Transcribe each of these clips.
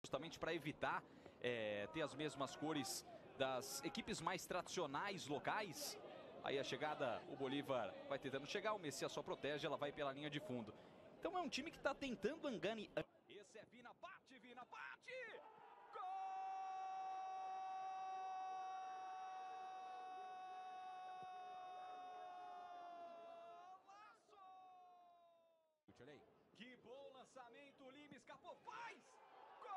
justamente para evitar ter as mesmas cores das equipes mais tradicionais locais. Aí a chegada, o Bolívar vai tentando chegar, o Messias só protege, ela vai pela linha de fundo. Então é um time que está tentando engane. Esse é Vina, bate, Vina, bate! Gol! Olha aí. Que bom lançamento, o Lima escapou, faz! Gol!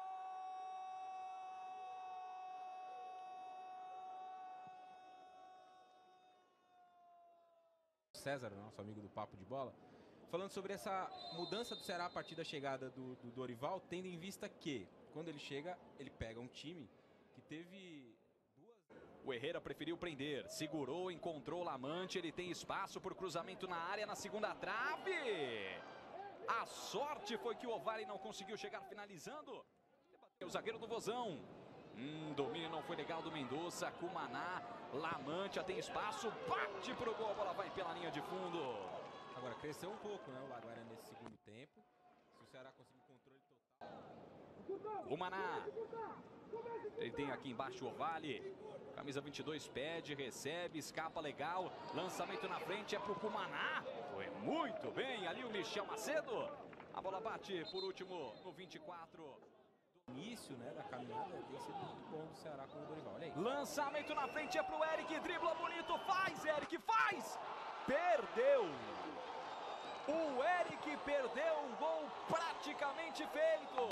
César, nosso amigo do Papo de Bola, falando sobre essa mudança do Ceará a partir da chegada do Dorival, tendo em vista que, quando ele chega, ele pega um time que teve duas... O Herrera preferiu prender, segurou, encontrou o Lamante, ele tem espaço por cruzamento na área, na segunda trave. A sorte foi que o Ovari não conseguiu chegar finalizando. O zagueiro do Vozão. Domínio não foi legal do Mendonça. Cumaná, Lamante, tem espaço, bate pro gol, a bola vai pela linha de fundo. Agora cresceu um pouco, né, o Laguara nesse segundo tempo. Se o Ceará conseguir controle total. Cumaná. Ele tem aqui embaixo o Vale. Camisa 22 pede, recebe, escapa legal. Lançamento na frente é pro Cumaná. Foi muito bem ali o Michel Macedo. A bola bate por último no 24. Início, né, da caminhada tem sido muito bom do Ceará com o Dorival. Olha aí. Lançamento na frente é pro Eric, dribla bonito, faz, Eric, faz! Perdeu! O Eric perdeu um gol praticamente feito!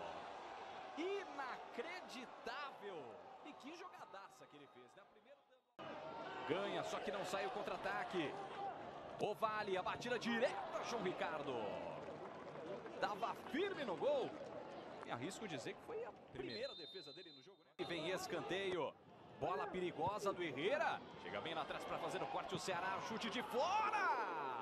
Inacreditável! E que jogadaça que ele fez, né? Primeiro... Ganha, só que não sai o contra-ataque. O Vale, a batida direta, João Ricardo. Tava firme no gol. E arrisco dizer que foi a primeira defesa dele no jogo, né? E vem escanteio. Bola perigosa do Herrera. Chega bem lá atrás para fazer o corte o Ceará. Chute de fora.